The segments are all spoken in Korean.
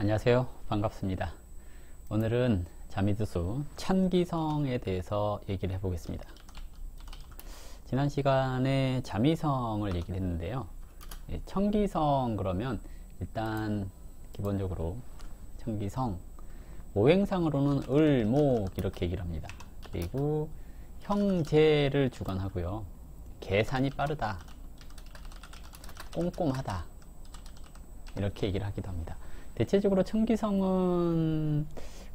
안녕하세요. 반갑습니다. 오늘은 자미두수 천기성에 대해서 얘기를 해보겠습니다. 지난 시간에 자미성을 얘기를 했는데요. 천기성 그러면 일단 기본적으로 천기성 오행상으로는 을, 목 이렇게 얘기를 합니다. 그리고 형제를 주관하고요. 계산이 빠르다, 꼼꼼하다 이렇게 얘기를 하기도 합니다. 대체적으로 천기성은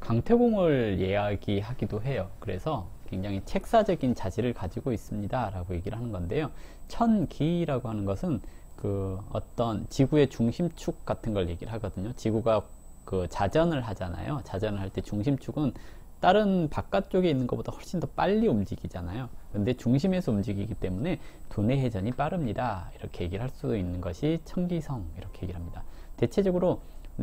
강태공을 이야기하기도 해요. 그래서 굉장히 책사적인 자질을 가지고 있습니다 라고 얘기를 하는 건데요. 천기라고 하는 것은 그 어떤 지구의 중심축 같은 걸 얘기를 하거든요. 지구가 그 자전을 하잖아요. 자전을 할 때 중심축은 다른 바깥쪽에 있는 것보다 훨씬 더 빨리 움직이잖아요. 근데 중심에서 움직이기 때문에 두뇌 회전이 빠릅니다. 이렇게 얘기를 할 수 있는 것이 천기성 이렇게 얘기를 합니다. 대체적으로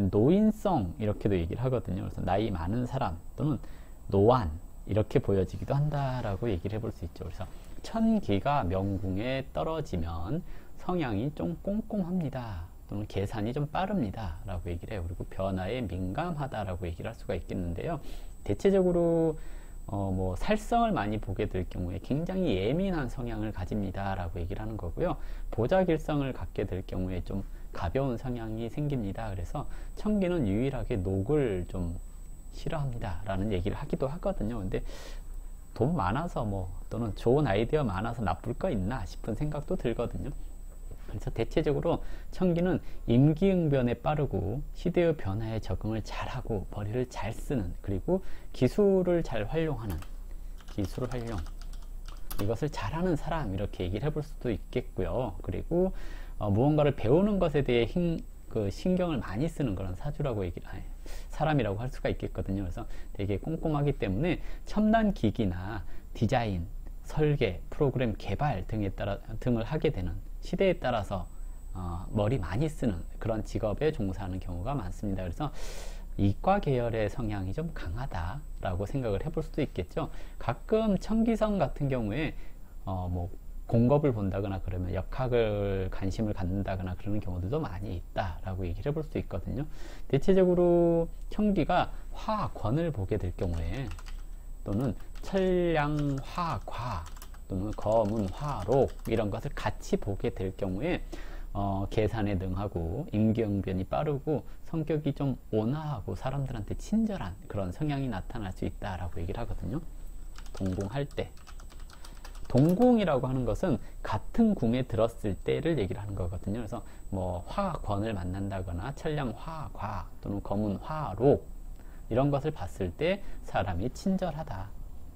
노인성 이렇게도 얘기를 하거든요. 그래서 나이 많은 사람 또는 노안 이렇게 보여지기도 한다라고 얘기를 해볼 수 있죠. 그래서 천기가 명궁에 떨어지면 성향이 좀 꼼꼼합니다. 또는 계산이 좀 빠릅니다 라고 얘기를 해요. 그리고 변화에 민감하다라고 얘기를 할 수가 있겠는데요. 대체적으로 뭐 살성을 많이 보게 될 경우에 굉장히 예민한 성향을 가집니다 라고 얘기를 하는 거고요. 보자길성을 갖게 될 경우에 좀 가벼운 성향이 생깁니다. 그래서 천기는 유일하게 녹을 좀 싫어합니다 라는 얘기를 하기도 하거든요. 근데 돈 많아서 뭐 또는 좋은 아이디어 많아서 나쁠 거 있나 싶은 생각도 들거든요. 그래서 대체적으로 천기는 임기응변에 빠르고 시대의 변화에 적응을 잘하고 머리를 잘 쓰는, 그리고 기술을 잘 활용하는, 기술을 활용 이것을 잘하는 사람 이렇게 얘기를 해볼 수도 있겠고요. 그리고 무언가를 배우는 것에 대해 신경을 많이 쓰는 그런 사주라고 사람이라고 할 수가 있겠거든요. 그래서 되게 꼼꼼하기 때문에 첨단 기기나 디자인, 설계, 프로그램 개발 등을 하게 되는, 시대에 따라서 머리 많이 쓰는 그런 직업에 종사하는 경우가 많습니다. 그래서 이과 계열의 성향이 좀 강하다라고 생각을 해볼 수도 있겠죠. 가끔 천기성 같은 경우에 뭐 공급을 본다거나 그러면 역학을 관심을 갖는다거나 그러는 경우들도 많이 있다라고 얘기를 해볼 수 있거든요. 대체적으로 천기가 화권을 보게 될 경우에 또는 천량화과 또는 거문화록 이런 것을 같이 보게 될 경우에 계산에 능하고 임기응변이 빠르고 성격이 좀 온화하고 사람들한테 친절한 그런 성향이 나타날 수 있다라고 얘기를 하거든요. 동궁할 때, 동궁이라고 하는 것은 같은 궁에 들었을 때를 얘기를 하는 거거든요. 그래서 뭐 화권을 만난다거나 천량화과 또는 거문화록 이런 것을 봤을 때 사람이 친절하다,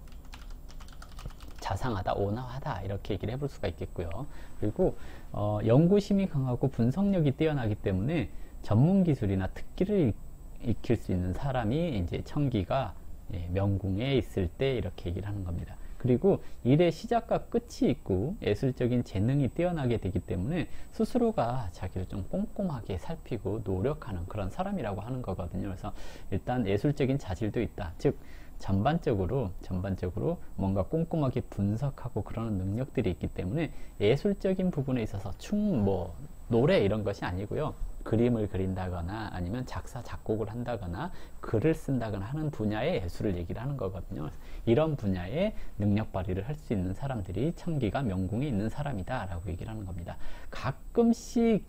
자상하다, 온화하다 이렇게 얘기를 해볼 수가 있겠고요. 그리고 연구심이 강하고 분석력이 뛰어나기 때문에 전문 기술이나 특기를 익힐 수 있는 사람이 이제 천기가 명궁에 있을 때 이렇게 얘기를 하는 겁니다. 그리고 일의 시작과 끝이 있고 예술적인 재능이 뛰어나게 되기 때문에 스스로가 자기를 좀 꼼꼼하게 살피고 노력하는 그런 사람이라고 하는 거거든요. 그래서 일단 예술적인 자질도 있다. 즉 전반적으로 뭔가 꼼꼼하게 분석하고 그러는 능력들이 있기 때문에 예술적인 부분에 있어서 뭐 노래 이런 것이 아니고요. 그림을 그린다거나 아니면 작사 작곡을 한다거나 글을 쓴다거나 하는 분야의 예술을 얘기를 하는 거거든요. 이런 분야의 능력 발휘를 할 수 있는 사람들이 천기가 명궁에 있는 사람이다 라고 얘기를 하는 겁니다. 가끔씩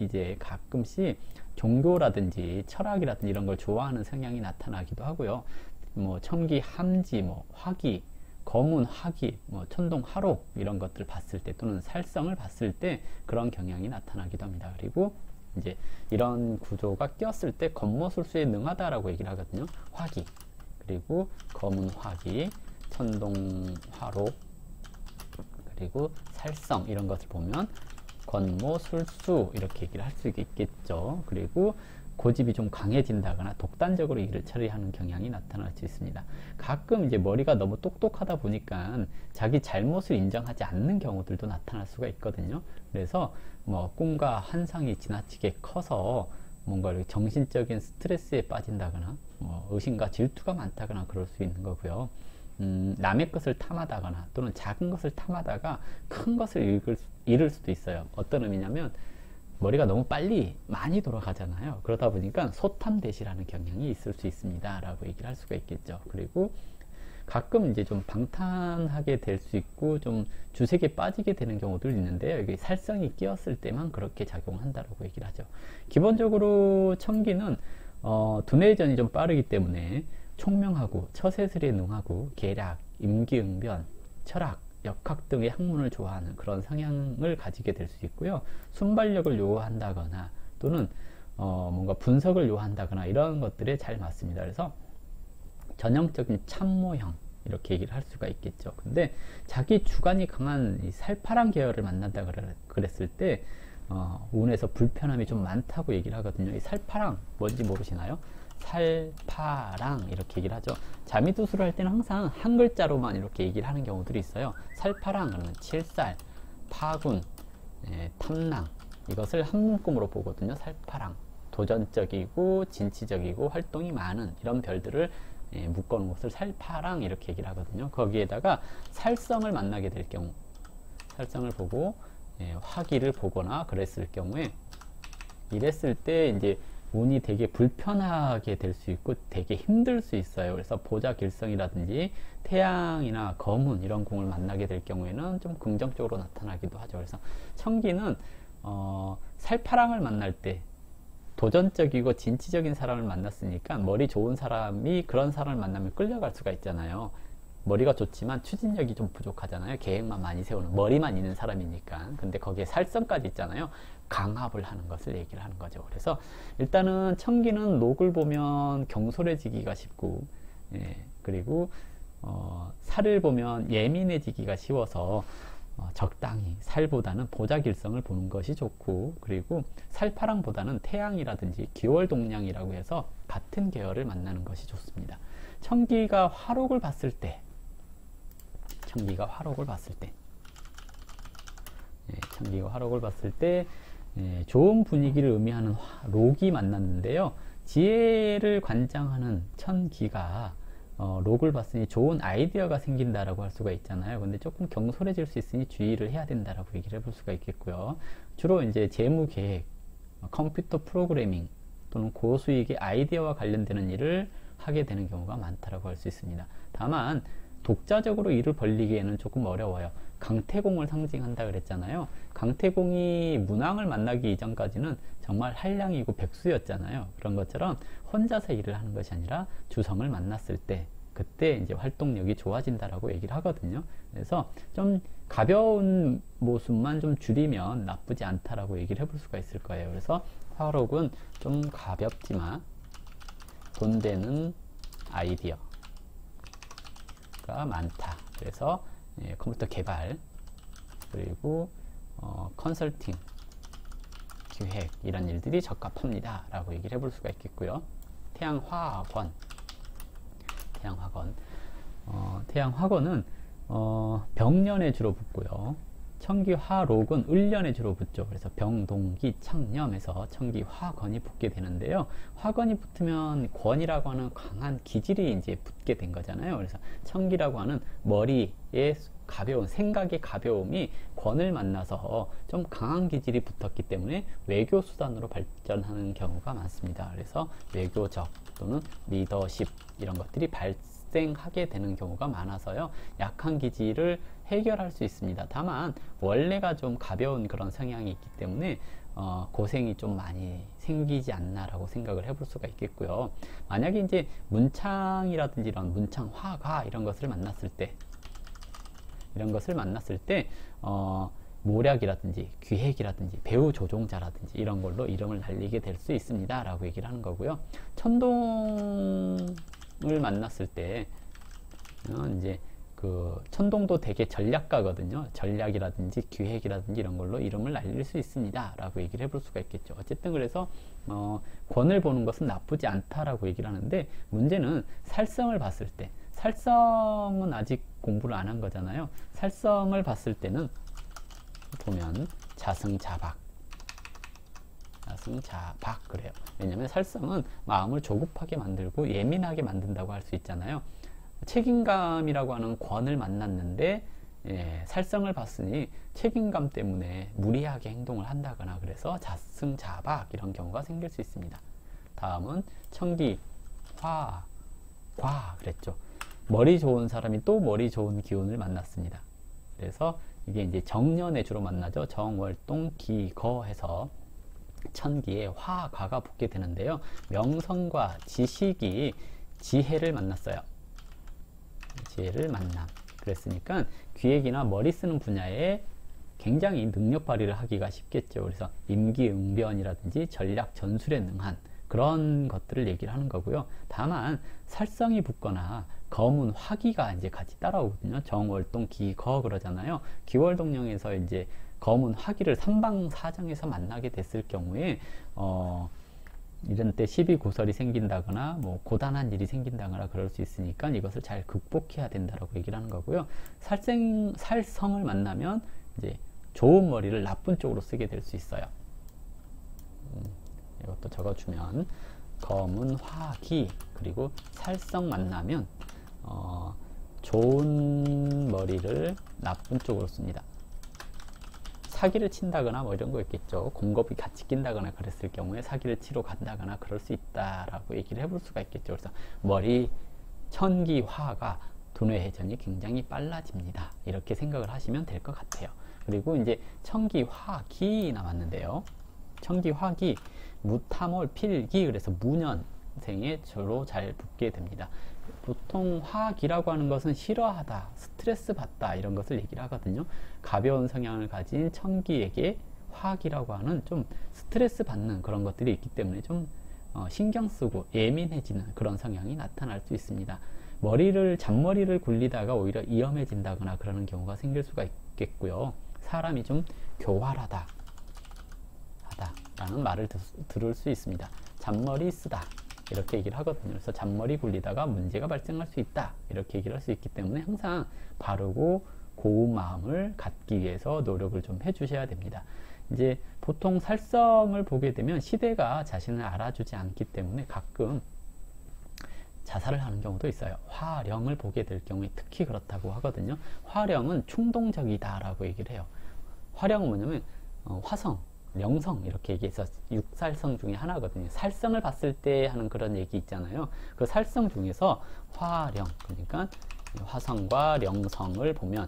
종교라든지 철학이라든지 이런 걸 좋아하는 성향이 나타나기도 하고요. 뭐 천기 함지, 뭐 화기, 거문 화기, 뭐 천동 화록 이런 것들 봤을 때 또는 살성을 봤을 때 그런 경향이 나타나기도 합니다. 그리고 이제 이런 구조가 꼈을 때 겉모술수에 능하다라고 얘기를 하거든요. 화기, 그리고 거문 화기, 천동 화록, 그리고 살성 이런 것을 보면 겉모술수 이렇게 얘기를 할 수 있겠죠. 그리고 고집이 좀 강해진다거나 독단적으로 일을 처리하는 경향이 나타날 수 있습니다. 가끔 이제 머리가 너무 똑똑하다 보니까 자기 잘못을 인정하지 않는 경우들도 나타날 수가 있거든요. 그래서 뭐 꿈과 환상이 지나치게 커서 뭔가 정신적인 스트레스에 빠진다거나 뭐 의심과 질투가 많다거나 그럴 수 있는 거고요. 남의 것을 탐하다거나 또는 작은 것을 탐하다가 큰 것을 잃을 수도 있어요. 어떤 의미냐면 머리가 너무 빨리 많이 돌아가잖아요. 그러다 보니까 소탐대시라는 경향이 있을 수 있습니다 라고 얘기를 할 수가 있겠죠. 그리고 가끔 이제 좀 방탕하게 될 수 있고 좀 주색에 빠지게 되는 경우도 있는데요. 여기 살성이 끼었을 때만 그렇게 작용한다라고 얘기를 하죠. 기본적으로 청기는 두뇌전이 좀 빠르기 때문에 총명하고 처세술에 능하고 계략, 임기응변, 철학, 역학 등의 학문을 좋아하는 그런 성향을 가지게 될 수 있고요. 순발력을 요구한다거나 또는 뭔가 분석을 요구한다거나 이런 것들에 잘 맞습니다. 그래서 전형적인 참모형 이렇게 얘기를 할 수가 있겠죠. 근데 자기 주관이 강한 이 살파랑 계열을 만난다 그랬을 때 운에서 불편함이 좀 많다고 얘기를 하거든요. 이 살파랑 뭔지 모르시나요? 살파랑 이렇게 얘기를 하죠. 자미두수를 할 때는 항상 한 글자로만 이렇게 얘기를 하는 경우들이 있어요. 살파랑 그러면 칠살, 파군, 탐랑 이것을 한 문금으로 보거든요. 살파랑 도전적이고 진취적이고 활동이 많은 이런 별들을 묶어놓은 것을 살파랑 이렇게 얘기를 하거든요. 거기에다가 살성을 만나게 될 경우 살성을 보고 화기를 보거나 그랬을 경우에 이랬을 때 이제 운이 되게 불편하게 될 수 있고 되게 힘들 수 있어요. 그래서 보자길성이라든지 태양이나 거문 이런 궁을 만나게 될 경우에는 좀 긍정적으로 나타나기도 하죠. 그래서 청기는 살파랑을 만날 때 도전적이고 진취적인 사람을 만났으니까 머리 좋은 사람이 그런 사람을 만나면 끌려갈 수가 있잖아요. 머리가 좋지만 추진력이 좀 부족하잖아요. 계획만 많이 세우는 머리만 있는 사람이니까. 근데 거기에 살성까지 있잖아요. 강합을 하는 것을 얘기를 하는 거죠. 그래서 일단은 청기는 녹을 보면 경솔해지기가 쉽고 그리고 살을 보면 예민해지기가 쉬워서 적당히 살보다는 보자길성을 보는 것이 좋고 그리고 살파랑보다는 태양이라든지 기월동량이라고 해서 같은 계열을 만나는 것이 좋습니다. 청기가 화록을 봤을 때 청기가 화록을 봤을 때 좋은 분위기를 의미하는 록이 만났는데요. 지혜를 관장하는 천기가 록을 봤으니 좋은 아이디어가 생긴다라고 할 수가 있잖아요. 근데 조금 경솔해질 수 있으니 주의를 해야 된다라고 얘기를 해볼 수가 있겠고요. 주로 이제 재무 계획, 컴퓨터 프로그래밍 또는 고수익의 아이디어와 관련되는 일을 하게 되는 경우가 많다라고 할 수 있습니다. 다만 독자적으로 일을 벌리기에는 조금 어려워요. 강태공을 상징한다 그랬잖아요. 강태공이 문왕을 만나기 이전까지는 정말 한량이고 백수였잖아요. 그런 것처럼 혼자서 일을 하는 것이 아니라 주성을 만났을 때 그때 이제 활동력이 좋아진다라고 얘기를 하거든요. 그래서 좀 가벼운 모습만 좀 줄이면 나쁘지 않다라고 얘기를 해볼 수가 있을 거예요. 그래서 화록은 좀 가볍지만 돈 되는 아이디어가 많다. 그래서 컴퓨터 개발 그리고 컨설팅 기획 이런 일들이 적합합니다 라고 얘기를 해볼 수가 있겠고요. 태양화건은 병년에 주로 붙고요. 청기화록은 을년에 주로 붙죠. 그래서 병동기 창념에서 청기화건이 붙게 되는데요. 화건이 붙으면 권이라고 하는 강한 기질이 이제 붙게 된 거잖아요. 그래서 청기라고 하는 머리의 가벼운 생각의 가벼움이 권을 만나서 좀 강한 기질이 붙었기 때문에 외교 수단으로 발전하는 경우가 많습니다. 그래서 외교적 또는 리더십 이런 것들이 발생하게 되는 경우가 많아서요. 약한 기질을 해결할 수 있습니다. 다만 원래가 좀 가벼운 그런 성향이 있기 때문에 고생이 좀 많이 생기지 않나라고 생각을 해볼 수가 있겠고요. 만약에 이제 문창이라든지 이런 문창화가 이런 것을 만났을 때 모략이라든지 귀획이라든지 배우 조종자라든지 이런 걸로 이름을 날리게 될 수 있습니다 라고 얘기를 하는 거고요. 천동을 만났을 때 이제 그 천동도 되게 전략가거든요. 전략이라든지 기획이라든지 이런 걸로 이름을 날릴 수 있습니다 라고 얘기를 해볼 수가 있겠죠. 어쨌든 그래서 권을 보는 것은 나쁘지 않다라고 얘기를 하는데 문제는 살성을 봤을 때 살성은 아직 공부를 안 한 거잖아요. 살성을 봤을 때는 보면 자승자박 그래요. 왜냐하면 살성은 마음을 조급하게 만들고 예민하게 만든다고 할 수 있잖아요. 책임감이라고 하는 권을 만났는데 살성을 봤으니 책임감 때문에 무리하게 행동을 한다거나 그래서 자승자박 이런 경우가 생길 수 있습니다. 다음은 청기, 화, 과 그랬죠. 머리 좋은 사람이 또 머리 좋은 기운을 만났습니다. 그래서 이게 이제 정년에 주로 만나죠. 정월동 기거 해서 천기에 화, 과가 붙게 되는데요. 명성과 지식이 지혜를 만났어요. 지혜를 만남. 그랬으니까 기획이나 머리 쓰는 분야에 굉장히 능력 발휘를 하기가 쉽겠죠. 그래서 임기응변이라든지 전략 전술에 능한 그런 것들을 얘기를 하는 거고요. 다만 살성이 붙거나 거문 화기가 이제 같이 따라오거든요. 정월동 기거 그러잖아요. 기월동령에서 이제 거문 화기를 삼방사정에서 만나게 됐을 경우에 이런 때 시비고설이 생긴다거나 뭐 고단한 일이 생긴다거나 그럴 수 있으니까 이것을 잘 극복해야 된다라고 얘기를 하는 거고요. 살성을 만나면 이제 좋은 머리를 나쁜 쪽으로 쓰게 될 수 있어요. 이것도 적어주면 거문 화기 그리고 살성 만나면 좋은 머리를 나쁜 쪽으로 씁니다. 사기를 친다거나 뭐 이런 거 있겠죠. 공급이 같이 낀다거나 그랬을 경우에 사기를 치러 간다거나 그럴 수 있다라고 얘기를 해볼 수가 있겠죠. 그래서 머리 천기화가 두뇌 회전이 굉장히 빨라집니다. 이렇게 생각을 하시면 될 것 같아요. 그리고 이제 천기화기 남았는데요. 천기화기 무탐월 필기 그래서 무년생에 주로 잘 붙게 됩니다. 보통 화기라고 하는 것은 싫어하다, 스트레스 받다 이런 것을 얘기를 하거든요. 가벼운 성향을 가진 천기에게 화기라고 하는 좀 스트레스 받는 그런 것들이 있기 때문에 좀 신경 쓰고 예민해지는 그런 성향이 나타날 수 있습니다. 잔머리를 굴리다가 오히려 위험해진다거나 그러는 경우가 생길 수가 있겠고요. 사람이 좀 교활하다 라는 말을 들을 수 있습니다. 잔머리 쓰다 이렇게 얘기를 하거든요. 그래서 잔머리 굴리다가 문제가 발생할 수 있다 이렇게 얘기를 할 수 있기 때문에 항상 바르고 고운 마음을 갖기 위해서 노력을 좀 해주셔야 됩니다. 이제 보통 살성을 보게 되면 시대가 자신을 알아주지 않기 때문에 가끔 자살을 하는 경우도 있어요. 화령을 보게 될 경우에 특히 그렇다고 하거든요. 화령은 충동적이다 라고 얘기를 해요. 화령은 뭐냐면 화성, 명성 이렇게 얘기해서 육살성 중에 하나거든요. 살성을 봤을 때 하는 그런 얘기 있잖아요. 그 살성 중에서 화령 그러니까 화성과 령성을 보면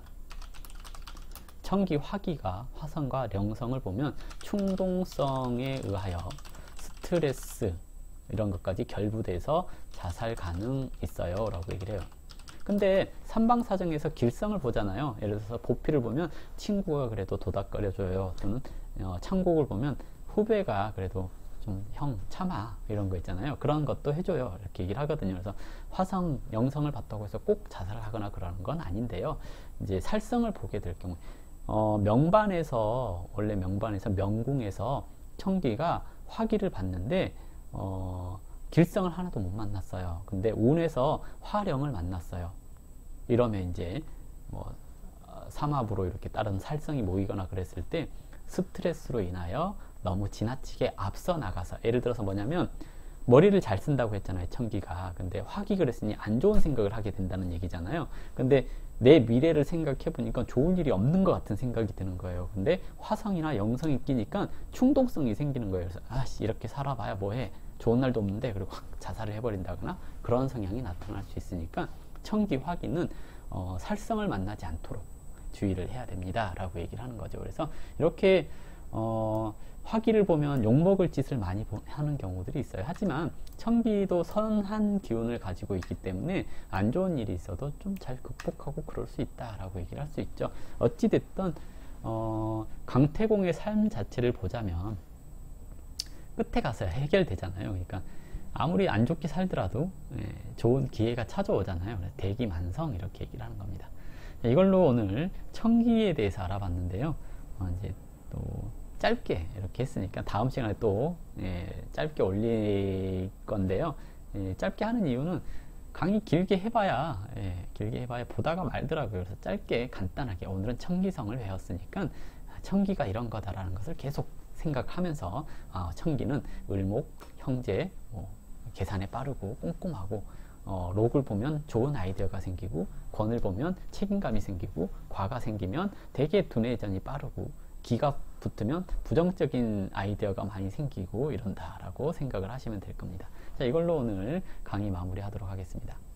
천기 화기가 화성과 령성을 보면 충동성에 의하여 스트레스 이런 것까지 결부돼서 자살 가능 있어요 라고 얘기를 해요. 근데 삼방사정에서 길성을 보잖아요. 예를 들어서 보필을 보면 친구가 그래도 도닥거려줘요. 또는 창곡을 보면 후배가 그래도 좀 형 참아 이런 거 있잖아요. 그런 것도 해줘요 이렇게 얘기를 하거든요. 그래서 화성, 영성을 봤다고 해서 꼭 자살을 하거나 그러는 건 아닌데요. 이제 살성을 보게 될 경우 원래 명반에서 명궁에서 청기가 화기를 봤는데 길성을 하나도 못 만났어요. 근데 운에서 화령을 만났어요. 이러면 이제 삼합으로 이렇게 다른 살성이 모이거나 그랬을 때 스트레스로 인하여 너무 지나치게 앞서 나가서 예를 들어서 뭐냐면 머리를 잘 쓴다고 했잖아요. 천기가. 근데 화기 그랬으니 안 좋은 생각을 하게 된다는 얘기잖아요. 근데 내 미래를 생각해 보니까 좋은 일이 없는 것 같은 생각이 드는 거예요. 근데 화성이나 영성이 끼니까 충동성이 생기는 거예요. 그래서 아씨 이렇게 살아봐야 뭐해. 좋은 날도 없는데 그리고 확 자살을 해버린다거나 그런 성향이 나타날 수 있으니까 천기 화기는 살성을 만나지 않도록 주의를 해야 됩니다 라고 얘기를 하는 거죠. 그래서 이렇게 화기를 보면 욕먹을 짓을 많이 하는 경우들이 있어요. 하지만 천기도 선한 기운을 가지고 있기 때문에 안 좋은 일이 있어도 좀 잘 극복하고 그럴 수 있다라고 얘기를 할 수 있죠. 어찌됐든 강태공의 삶 자체를 보자면 끝에 가서 해결되잖아요. 그러니까 아무리 안 좋게 살더라도 좋은 기회가 찾아오잖아요. 대기만성 이렇게 얘기를 하는 겁니다. 이걸로 오늘 천기에 대해서 알아봤는데요. 이제 또 짧게 이렇게 했으니까 다음 시간에 또 짧게 올릴 건데요. 짧게 하는 이유는 강의 길게 해봐야 보다가 말더라고요. 그래서 짧게 간단하게 오늘은 천기성을 배웠으니까 천기가 이런 거다라는 것을 계속 생각하면서 천기는 을목, 형제, 계산에 빠르고 꼼꼼하고 록을 보면 좋은 아이디어가 생기고, 권을 보면 책임감이 생기고, 과가 생기면 되게 두뇌전이 빠르고, 기가 붙으면 부정적인 아이디어가 많이 생기고 이런다라고 생각을 하시면 될 겁니다. 자, 이걸로 오늘 강의 마무리하도록 하겠습니다.